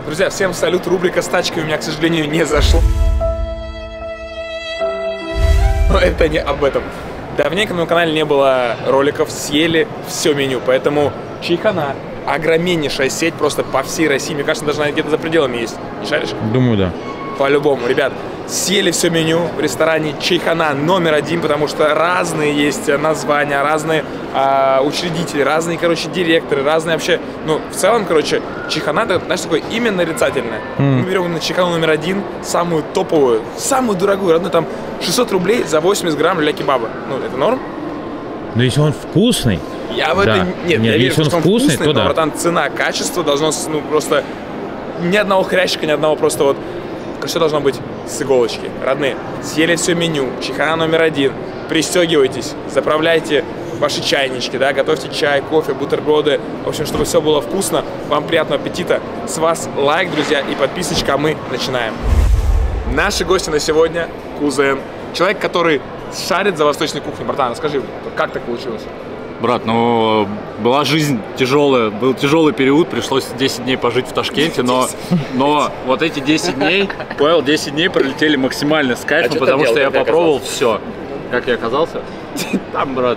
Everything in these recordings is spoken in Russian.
Друзья, всем салют, рубрика с тачкой у меня, к сожалению, не зашла. Но это не об этом. Давненько на моем канале не было роликов, съели все меню, поэтому чайхана, огромнейшая сеть просто по всей России, мне кажется, даже где-то за пределами есть. Не шаришь? Думаю, да. По-любому, ребят, съели все меню в ресторане Чайхана №1, потому что разные есть названия, разные учредители, разные, короче, директоры, разные вообще, ну, в целом, короче, Чайхана, это, знаешь, такое имя нарицательное. Мы берем на Чайхану №1, самую топовую, самую дорогую, родную, там 600 рублей за 80 грамм ля-кебаба. Ну, это норм? Но если он вкусный. Я в это... Нет, я верю, если что он вкусный, то но, да. братан, цена, качество должно, ну, просто... Ни одного хрящика, ни одного просто вот... Все должно быть с иголочки. Родные, съели все меню, Чайхана №1, пристегивайтесь, заправляйте ваши чайнички, да, готовьте чай, кофе, бутерброды, в общем, чтобы все было вкусно. Вам приятного аппетита. С вас лайк, друзья, и подписочка, а мы начинаем. Наши гости на сегодня кузен. Человек, который шарит за восточной кухней. Братан, расскажи, как так получилось? Брат, ну, была жизнь тяжелая, был тяжелый период, пришлось 10 дней пожить в Ташкенте, но вот эти 10 дней, понял, 10 дней пролетели максимально с кайфом, потому что я попробовал все. Как я оказался? Там, брат.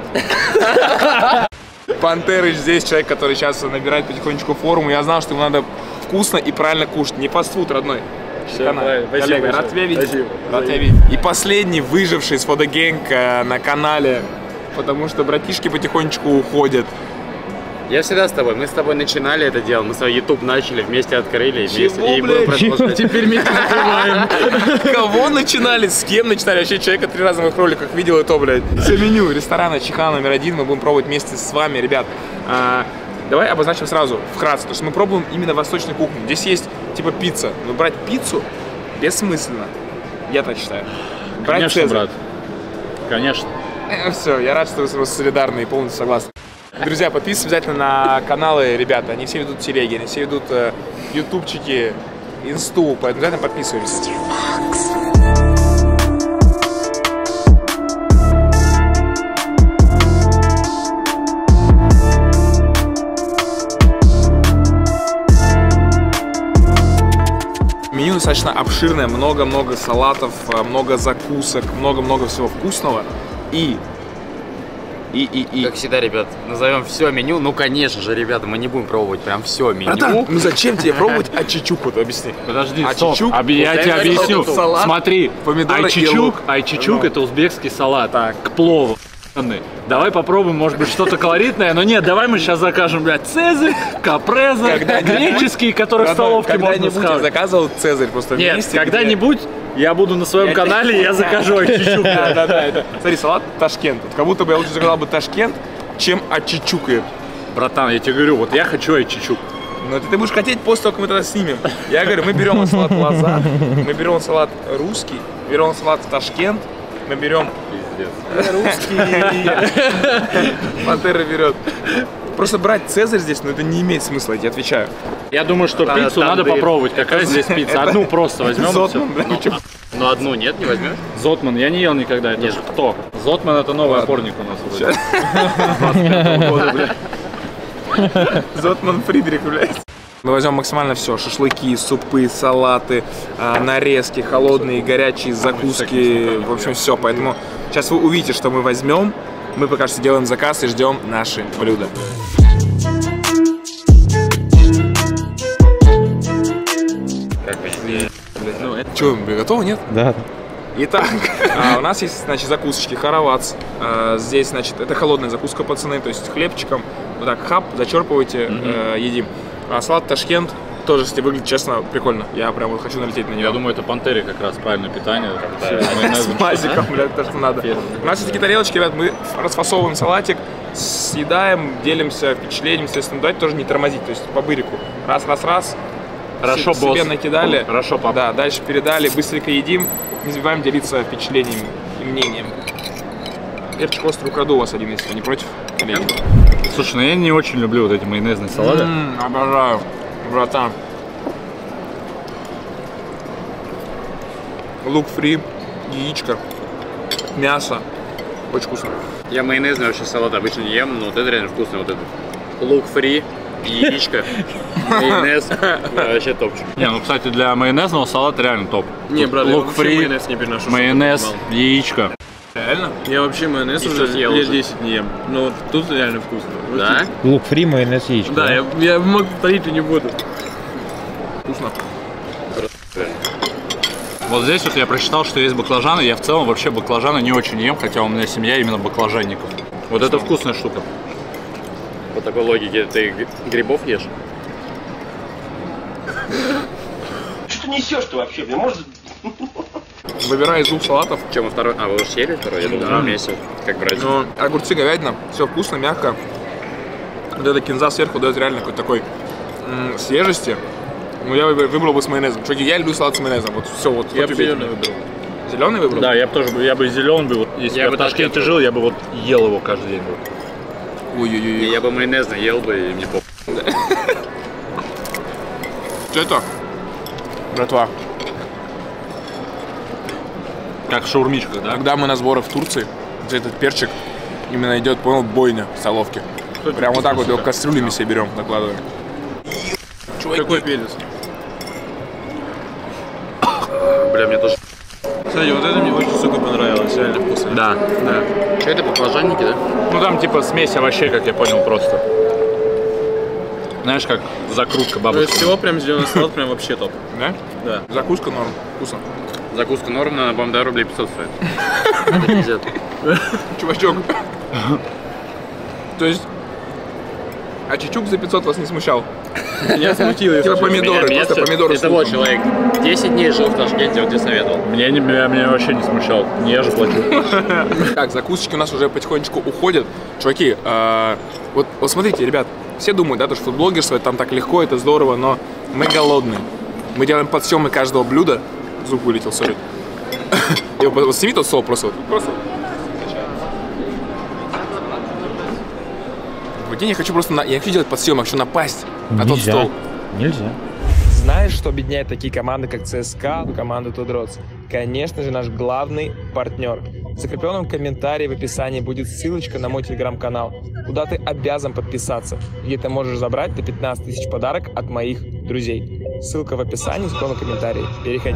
Пантерыч здесь, человек, который сейчас набирает потихонечку форму. Я знал, что ему надо вкусно и правильно кушать, не фастфуд, родной. Коллега, рад тебя видеть. Рад тебя видеть. И последний выживший с фотогенг на канале, потому что братишки потихонечку уходят. Я всегда с тобой. Мы с тобой начинали это дело. Мы свой YouTube начали, вместе открыли. Чего, и будем продолжать. Теперь мы открываем. Кого начинали? С кем начинали? Вообще человека 3 раза в моих роликах видел, и то, блядь. Все меню ресторана Чайхана №1 мы будем пробовать вместе с вами, ребят. Давай обозначим сразу, вкратце, то что мы пробуем именно восточную кухню. Здесь есть типа пицца. Но брать пиццу бессмысленно. Я так считаю. Брать Конечно, Цезарь. брат. Конечно. Все, я рад, что вы солидарны и полностью согласны. Друзья, подписывайтесь обязательно на каналы, ребята. Они все ведут телеги, они все ведут ютубчики, инсту, поэтому обязательно подписывайтесь. Меню достаточно обширное, много-много салатов, много закусок, много-много всего вкусного. Как всегда, ребят, назовем все меню. Ну, конечно же, ребята, мы не будем пробовать прям все меню. Братан, ну зачем тебе пробовать ачичук, вот объясни. Подожди, Ачичук, я тебе объясню. салат, Смотри, помидоры и лук. айчичук это узбекский салат, к плову. Давай попробуем, может быть, что-то колоритное, но нет, давай мы сейчас закажем, блядь, Цезарь, капреза, греческие, которые в столовке можно схавать. Я заказывал Цезарь просто нет, вместе. когда-нибудь я буду на своем канале, я закажу айчичук. Да, это. Смотри, салат Ташкент. Как будто бы я лучше заказал бы Ташкент, чем ачичук. Братан, я тебе говорю, вот я хочу айчичук. Но ты будешь хотеть после того, как мы тогда снимем. Я говорю, мы берем салат Лаза, мы берем салат русский, берем салат Ташкент, мы берем русский. Пантера берет. Просто брать Цезарь здесь, но это не имеет смысла, я тебе отвечаю. Я думаю, что пиццу надо попробовать. Какая здесь пицца? Одну просто возьмем. Зотман, Ну, одну нет, не возьмешь? Зотман, я не ел никогда. Это же кто? Зотман это новый опорник у нас. Зотман Фридрих, блядь. Мы возьмем максимально все. Шашлыки, супы, салаты, нарезки, холодные, горячие, закуски. В общем, все. Поэтому сейчас вы увидите, что мы возьмем. Мы пока что делаем заказ и ждем наши блюда. Как бы, Ну, это что, готово, нет? Да. Итак, у нас есть, значит, закусочки харавац. Здесь, значит, это холодная закуска, пацаны, то есть с хлебчиком. Вот так хап, зачерпываете, едим. Салат Ташкент тоже, если выглядит, честно, прикольно. Я прям вот хочу налететь на него. Я думаю, это Пантере как раз правильное питание. С мазиком, блядь, то, что надо. У нас есть такие тарелочки, ребят, мы расфасовываем салатик, съедаем, делимся впечатлениями, естественно, давайте тоже не тормозить, то есть по бырику. Раз. Хорошо, себе босс. накидали. Хорошо, папа. Да, дальше передали, быстренько едим. Не забываем делиться впечатлениями и мнением. Перчик острый украду у вас один, если вы не против. Коллеги. Слушай, ну я не очень люблю вот эти майонезные салаты. Обожаю, братан. Лук фри, яичко, мясо. Очень вкусно. Я майонезный вообще салат обычно не ем, но вот это реально вкусно. Вот этот лук фри, яичко, майонез, вообще топчик. Не, ну, кстати, для майонезного салата реально топ. Не, брат, я лук вообще фри, майонез не переношу. майонез, яичко. Реально? Я вообще майонез И уже что съел лет уже? 10 не ем. Но вот тут реально вкусно. Вот Да? Лук фри, майонез, яичко. Да, я мог повторить и не буду. Вкусно. Вот здесь вот я прочитал, что есть баклажаны. Я в целом вообще баклажаны не очень ем, хотя у меня семья именно баклажанников. Вот это вкусная штука. По такой логике ты грибов ешь? Что ты несешь-то вообще, блин? Может, Выбирай из двух салатов. Чем второй? А, вы уже съели второй? Я думал, вместе, как братья. Но огурцы, говядина, все вкусно, мягко. Вот эта кинза сверху дает реально какой-то такой свежести. Ну, я выбрал бы с майонезом. Чуваки, я люблю салат с майонезом. Вот все, вот. Я бы зеленый выбрал. Зеленый выбрал? Да, я бы тоже, я бы зеленый был. Если Я я бы в Ташкенте так жил, я бы вот ел его каждый день. Вот. Ой-ой-ой. Я бы майонезный ел бы, и мне похуй. Что это? Братва, Как шаурмичка, да? когда мы на сборах в Турции, где этот перчик именно идет, понял, бойня в столовке. Прям вот так вот его кастрюлями себе берем, накладываем. Какой перец? Бля, мне тоже. Кстати, вот это мне очень, сука, понравилось. Реально вкусно. Да, да. Что это, баклажанники, да? Ну там типа смесь овощей, как я понял, просто. Знаешь, как закрутка То есть бабушки. всего прям зеленый салат прям вообще топ. Да? Да. Закуска норм, вкусно. Закуска норм, но, по-моему, до рублей 500 стоит. Это пиздец. Чувачок. То есть, а чечук за 500 вас не смущал? Меня смутило. Типа помидоры, Меня просто всё- помидоры с Это вот луком. человек 10 дней жил в Ташкенте, вот тебе советовал. Меня вообще не смущал. Не я же плачу. Так, закусочки у нас уже потихонечку уходят. Чуваки, вот смотрите, ребят, все думают, да, то, что фудблогерство, там так легко, это здорово, но мы голодные. Мы делаем подсъемы каждого блюда. Звук вылетел, сори. И вот сними тот стол просто. Просто. Прикинь, я хочу просто, я хочу делать подсъем, я хочу напасть на тот стол. Нельзя. Знаешь, что объединяет такие команды, как ЦСКА и команду Тудроц? Конечно же, наш главный партнер. В закрепленном комментарии в описании будет ссылочка на мой телеграм-канал, куда ты обязан подписаться, где ты можешь забрать до 15 тысяч подарок от моих друзей. Ссылка в описании, в закрепленном комментарии. Переходи.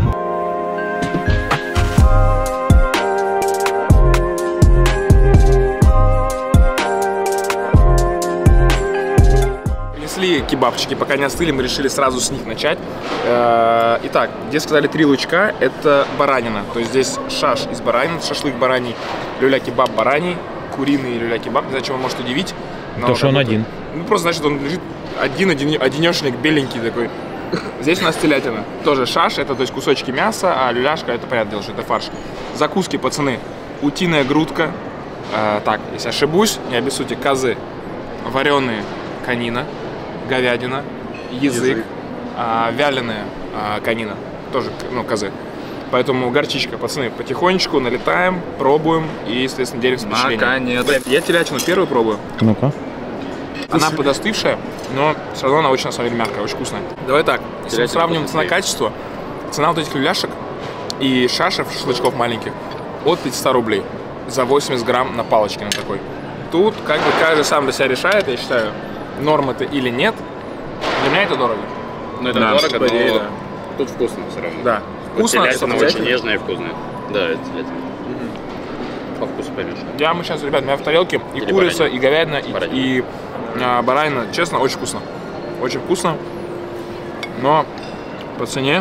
Принесли кебабчики, пока не остыли, мы решили сразу с них начать. Итак, здесь сказали 3 лучка, это баранина. То есть здесь шаш из баранины, шашлык бараний, люля-кебаб бараний, куриный люля-кебаб. Не знаю, чем он может удивить. но То, что он как будто- один. Ну, просто, значит, он лежит одинешник, беленький такой. Здесь у нас телятина. Тоже шаш, это то есть кусочки мяса, а люляшка, это понятное дело, что это фарш. Закуски, пацаны. Утиная грудка. Так, если ошибусь, не обессудьте, козы. Вареные конина, говядина, язык, вяленая конина, тоже, ну, козы. Поэтому горчичка, пацаны, потихонечку налетаем, пробуем и, естественно, делимся впечатлением. Наконец. Я телятину первую пробую. Ну-ка. Она подостывшая, но все равно она очень, на самом деле, мягкая, очень вкусная. Давай так, если мы сравним цена-качество, цена вот этих люляшек и шашев, шашлычков маленьких, от 500 рублей за 80 грамм на палочке на такой. Тут как бы каждый сам для себя решает, я считаю, норм это или нет. Для меня это дорого. Ну это Да, дорого, по идее, но да. тут вкусно все равно. Да. Вот Вкусно, телятина что очень нежная и вкусная. Да, это телятина. По вкусу поймешь. Мы сейчас, ребят, у меня в тарелке и Или курица, баранина. и говядина, Баранина. и баранина. Честно, очень вкусно. Очень вкусно. Но по цене.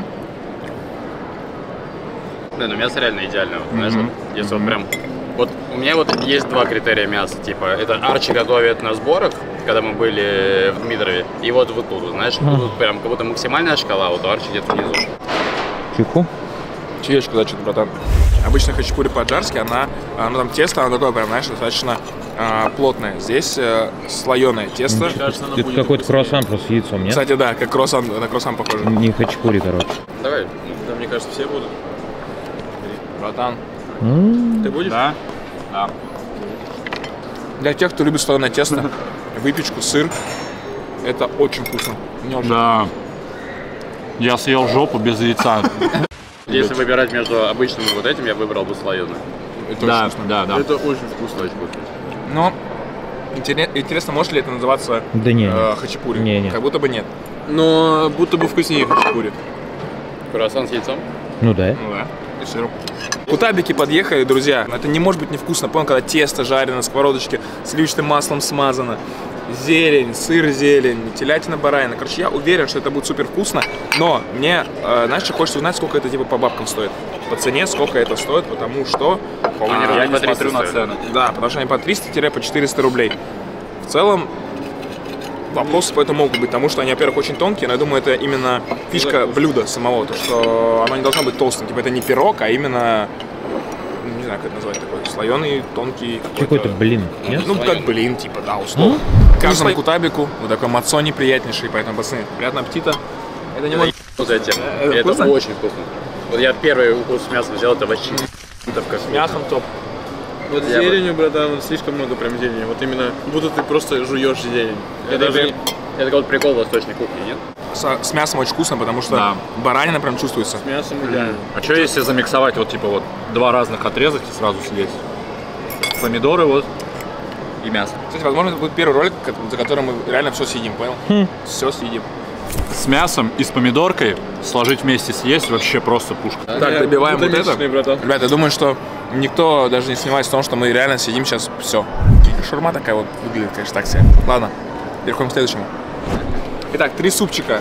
Да, но мясо реально идеальное. Вот, знаешь, вот, если вот прям... Вот у меня вот есть 2 критерия мяса. Типа, это Арчи готовит на сборах, когда мы были в Дмитрове. И вот тут, знаешь, тут прям как будто максимальная шкала, а вот у Арчи где-то внизу. Чайку? Чаечку, да, что-то, братан. Обычно хачапури по-аджарски, ну там тесто, оно такое прям, знаешь, достаточно плотное. Здесь слоеное тесто. Кажется, она Это будет какой-то вкуснее. круассан просто с яйцом, нет? Кстати, да, как круассан, на круассан похоже. Не хачапури, короче. Давай. Да, мне кажется, все будут. Братан. Ты будешь? Да? Да. Для тех, кто любит слоеное тесто, выпечку, сыр, это очень вкусно. Мне очень Да. Я съел жопу без яйца. Если выбирать между обычным и вот этим, я выбрал бы слоеное. это очень Да, вкусно. да, да. Это очень вкусно. Очень вкусно. Но Интересно, может ли это называться Да не. хачапури? Не. Как будто бы нет. Но будто бы вкуснее хачапури. Круассан с яйцом? Ну да. Ну да, и сыром. Кутабики подъехали, друзья. Это не может быть невкусно. Понял, когда тесто жарено на сковородочке, сливочным маслом смазано. Зелень, сыр, зелень, телятина, баранина. Короче, я уверен, что это будет супер вкусно. Но мне, знаешь, что хочется узнать, сколько это типа по бабкам стоит. По цене, сколько это стоит, потому что... Я не смотрю на цены. Да, потому что они по 300-400 рублей. В целом, вопросы по этому могут быть, потому что они, во-первых, очень тонкие, но я думаю, это именно фишка блюда самого, то, что оно не должно быть толстым. Типа это не пирог, а именно, не знаю, как это назвать, такой слоеный, тонкий Какой-то блин. Нет? Ну, как блин, типа, да, условно. Каждому кутабику вот такой мацони приятнейший, поэтому, пацаны, приятного аппетита. Это не мой... Вкусная тема. Это вкусно? очень вкусно. Вот я первый укус мяса взял, это вообще С мясом топ. Вот Я зеленью, братан, слишком много прям зелени. Вот именно, будто ты просто жуешь зелень. это как вот прикол восточной кухни, нет? С мясом очень вкусно, потому что Да. баранина прям чувствуется. С мясом идеально. А что если замиксовать вот типа вот два разных отрезок и сразу съесть? Помидоры вот и мясо. Кстати, возможно, это будет первый ролик, за которым мы реально все съедим, понял? Все съедим. С мясом и с помидоркой сложить вместе съесть вообще просто пушка. Так, добиваем вот это. Месячный, братан. Ребята, я думаю, что никто даже не сомневается в том, что мы реально съедим сейчас все. Шаурма такая вот выглядит, конечно, так себе. Ладно, переходим к следующему. Итак, 3 супчика.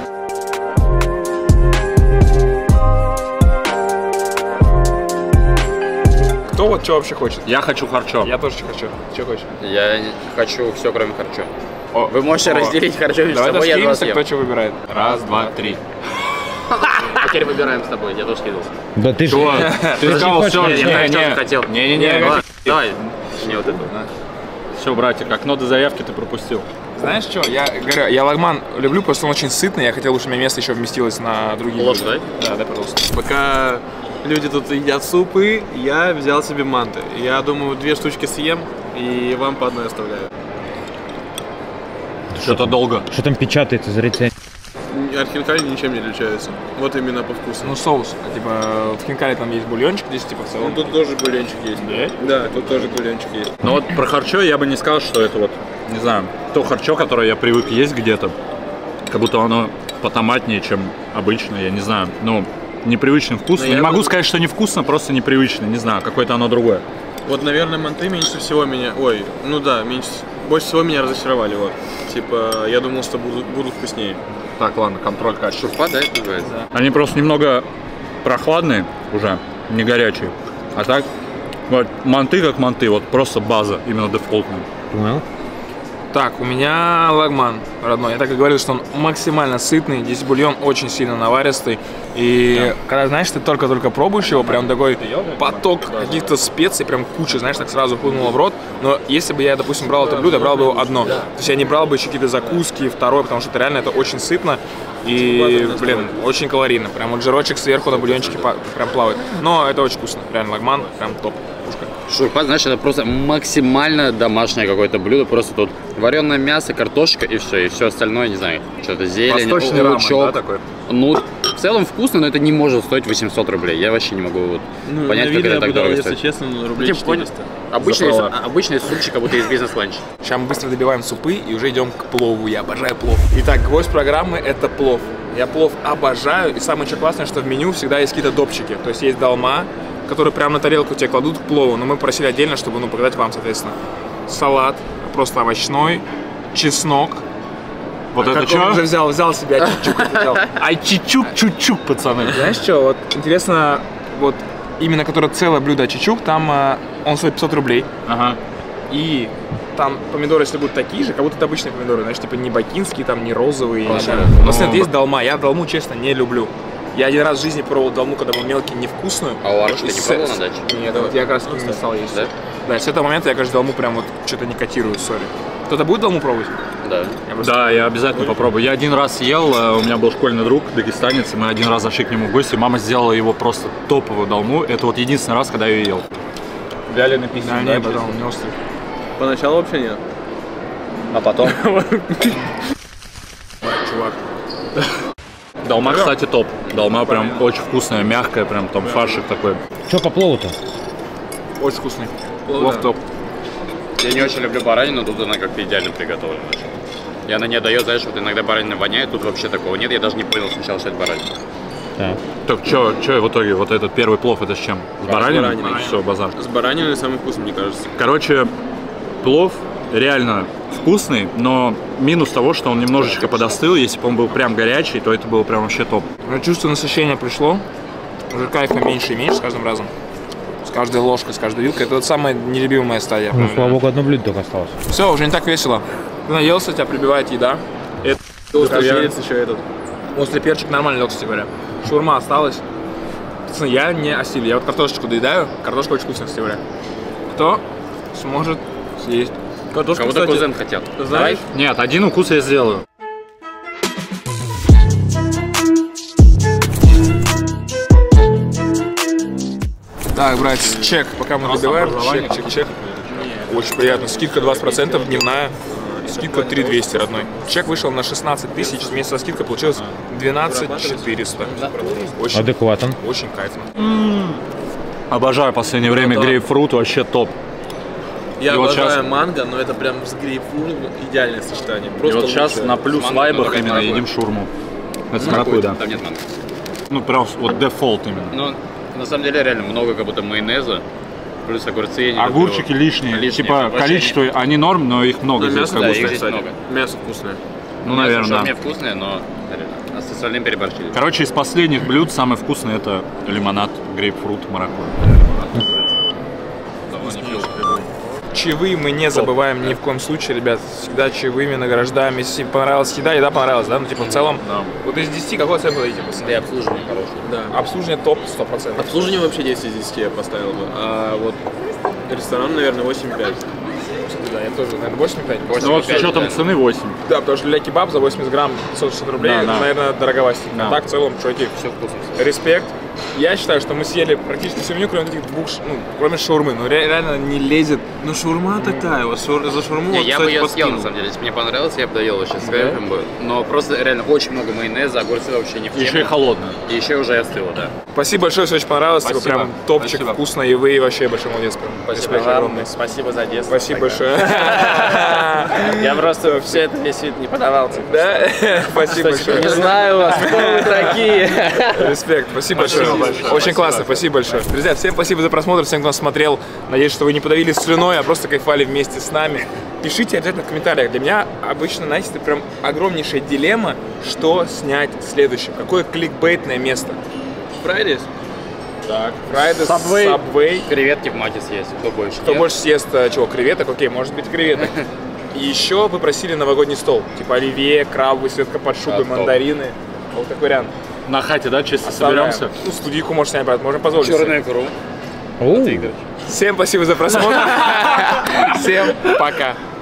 Кто вот что вообще хочет? Я хочу харчо. Я тоже хочу. Что хочешь? Я хочу все, кроме харчо. О, Вы можете разделить харчо между Давай собой, я два доскинемся, съем. кто что выбирает. Раз, два, три. Теперь выбираем с тобой, я тоже скидывался. Да ты же... Ты сказал хочешь, все, я хотел. Не-не-не. Ладно, давай, не вот это. Все, братик, окно до заявки ты пропустил. Знаешь что, я говорю, я лагман люблю, просто он очень сытный, я хотел, чтобы у меня место еще вместилось на другие Ложь, блюда. Да, да, пожалуйста. Пока люди тут едят супы, я взял себе манты. Я думаю, 2 штучки съем и вам по одной оставляю. Что-то долго. Что там печатается за рецепт? От хинкали ничем не отличаются. Вот именно по вкусу. Ну, соус. Типа, в хинкале там есть бульончик, здесь типа в целом. Ну, тут тоже бульончик есть. Да, тут тоже бульончик есть. Но вот про харчо я бы не сказал, что это вот, не знаю, то харчо, которое я привык есть где-то. Как будто оно потоматнее, чем обычно, я не знаю. Ну, непривычный вкус. Но Не я могу бы- сказать, что невкусно, просто непривычно, не знаю, какое-то оно другое. Вот, наверное, манты меньше всего меня... Ой, ну да, больше всего меня разочаровали. Вот. Типа, я думал, что будут вкуснее. Так, ладно, контроль качества. Шурпа, да, это называется? Они просто немного прохладные уже, не горячие. А так, вот, манты как манты, вот просто база, именно дефолтная. Понял? Так, у меня лагман родной. Я так и говорил, что он максимально сытный. Здесь бульон очень сильно наваристый. И когда, знаешь, ты только-только пробуешь его, прям такой поток каких-то специй, прям куча, знаешь, так сразу хлынуло в рот. Но если бы я, допустим, брал это блюдо, я брал бы его одно. То есть я не брал бы еще какие-то закуски, второе, потому что это реально это очень сытно. И, блин, очень калорийно. Прям вот жирочек сверху на бульончике прям плавает. Но это очень вкусно. Реально лагман, прям топ. Пушка. Шурпа, знаешь, это просто максимально домашнее какое-то блюдо. Просто тут вареное мясо, картошка и все остальное, не знаю, что-то зелень, Восточный рамен, лучок. да, такой? Ну, в целом вкусно, но это не может стоить 800 рублей. Я вообще не могу вот понять, как это так дорого если стоит. честно, рублей Типа, 400. Обычный супчик, как будто из бизнес-ланча. Сейчас мы быстро добиваем супы и уже идем к плову. Я обожаю плов. Итак, гвоздь программы — это плов. Я плов обожаю. И самое что классное, что в меню всегда есть какие-то допчики. То есть есть долма, которые прямо на тарелку тебе кладут к плову. Но мы просили отдельно, чтобы показать вам, соответственно. Салат, просто овощной, чеснок. Вот это Как он уже что? взял себе, чуть-чуть взял. Ай, чичук, пацаны. Знаешь что, вот интересно, вот именно которое целое блюдо чичук, там он стоит 500 рублей. Ага. И там помидоры, если будут такие же, как будто это обычные помидоры, знаешь, типа не бакинские, там не розовые. У нас нет, есть долма, я долму, честно, не люблю. Я один раз в жизни пробовал долму, когда был мелкий, невкусную. А у Арчи ты не пробовал на даче? Нет, вот я как раз не стал есть. Да? Да, с этого момента я, кажется, долму прям вот что-то не котирую, сори. Кто-то будет долму пробовать? Да. Я просто- Да, я обязательно попробую. Я один раз ел, у меня был школьный друг, дагестанец, и мы один раз зашли к нему в гости, мама сделала его просто топовую долму. Это вот единственный раз, когда я ее ел. Вяленый пиздец. Да, не, потом, не острый. Поначалу вообще нет. А потом? Чувак. Долма, кстати, топ. Долма прям очень вкусная, мягкая, прям там фаршик такой. Что по плову-то? Очень вкусный. Плов топ. Я не очень люблю баранину, но тут она как-то идеально приготовлена. И она не дает, знаешь, вот иногда баранина воняет, тут вообще такого нет. Я даже не понял сначала, что это баранина. Так. Так, что в итоге, вот этот первый плов, это с чем? С бараниной? Все, базар. С бараниной самый вкусный, мне кажется. Короче, плов реально вкусный, но минус того, что он немножечко подостыл. Если бы он был прям горячий, то это было прям вообще топ. Чувство насыщения пришло. Уже кайфа меньше и меньше с каждым разом. С каждой ложкой, с каждой вилкой. Это вот самая нелюбимая стадия. Ну, слава богу, одно блюдо только осталось. Все, уже не так весело. Ты наелся, тебя прибивает еда. Острый перец еще этот. Острый перчик нормально лег, кстати говоря. Шаурма осталась. Пацаны, я не осилю. Я вот картошечку доедаю. Картошка очень вкусная, кстати говоря. Кто сможет съесть? Картошку, Кого-то кстати, кузен хотел. знаешь, Нет, один укус я сделаю. Так, братья, чек, пока мы добиваем. Чек. Очень приятно. Скидка 20% дневная. Скидка 3200, родной. Чек вышел на 16 тысяч. Вместе со скидкой получилось 12 400. Очень, Адекватен. очень кайфно. Обожаю в последнее время грейпфрут, вообще топ. я И вот обожаю щас- манго, но это прям с грейпфрутом идеальное сочетание. И Просто вот сейчас лучше. на плюс Манго, лайбах только именно маракуйя. едим шурму. Это с маракуйей, да. Там нет манго. Ну, прям вот дефолт именно. Ну, на самом деле, реально много как будто майонеза. Плюс огурцы я не люблю. Огурчики лишние. Лишние, Типа вообще количество, они норм, но их много Ну, здесь мясо, как да, будто. их здесь кстати. много. Мясо вкусное. Ну, наверное, Мне да. вкусные, но реально, с остальным переборщили. Короче, из последних блюд самый вкусный это лимонад, грейпфрут, маракуйя. Чаевые мы не забываем ни в коем случае, ребят. Всегда чаевыми награждаем. Если понравилась еда понравилась, да? Ну, типа, в целом, вот из 10 какой оценку дадите? Да и обслуживание хорошее. Да. Обслуживание топ 100%. Обслуживание вообще 10 из 10 я поставил бы. А вот ресторан, наверное, 8,5. Да, я тоже, наверное, 8,5. Ну вот с учетом цены 8. Да, потому что для кебаб за 80 грамм 560 рублей, Да, да. наверное, дороговастенько. Да. А так, в целом, чуваки, все вкусно. Респект. Я считаю, что мы съели практически всю меню, кроме этих двух, ну, кроме шаурмы. Но реально не лезет. Ну шаурма такая, вот за шаурму Не, вот, я бы кстати, ее съел, подкинул. на самом деле. Если бы мне понравилось, я бы доел еще с кайфом бы. Но просто реально очень много майонеза, огурцы вообще не в тему. Еще и холодно. И еще уже остыло, да. Спасибо большое, все очень понравилось. Типа, Спасибо. прям топчик, Спасибо. вкусно, и вы вообще большой молодец. Прям. Респект огромный. Спасибо за детство. Спасибо большое. Я просто все это весь вид не подавал. Типа. Да? Спасибо Не большое. знаю вас, кто вы такие. Респект, спасибо большое. Очень классно, спасибо большое. Друзья, всем спасибо за просмотр, всем, кто нас смотрел. Надеюсь, что вы не подавились слюной, а просто кайфали вместе с нами. Пишите обязательно в комментариях. Для меня обычно, знаете, это прям огромнейшая дилемма, что снять следующим. Какое кликбейтное место. Fridays? Так, Fridays, Subway. Subway. Креветки в маке съесть, кто больше. Кто нет? больше съест чего, креветок? Окей, может быть креветок. И еще вы просили новогодний стол. Типа оливье, крабовый, светка под шубой, топ. мандарины. Вот такой вариант. На хате, да, чисто Оставляем. соберемся? Ну, студийку можешь снять, брат, можем позволить. себе. Черную икру. Оу. Всем спасибо за просмотр. Всем пока.